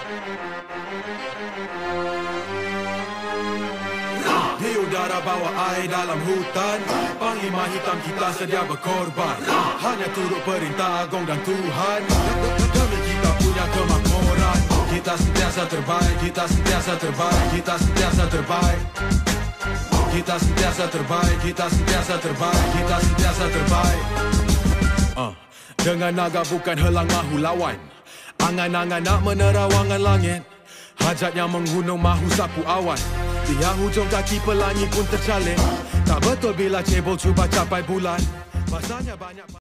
Di udara bawah air dalam hutan, Panglima hitam kita sedia berkorban. Hanya turut perintah agung dan Tuhan. Demi kita punya kemakmuran. Kita sentiasa terbaik, kita sentiasa terbaik, kita sentiasa terbaik. Kita sentiasa terbaik, kita sentiasa terbaik, kita sentiasa terbaik. Dengan naga bukan helang mahu lawan. Angan-angan nak menerawangan langit. Hajatnya menggunung mahu sapu awan. Tiang hujung kaki pelangi pun tercalek. Tak betul bila cebol cuba capai bulan. Masanya banyak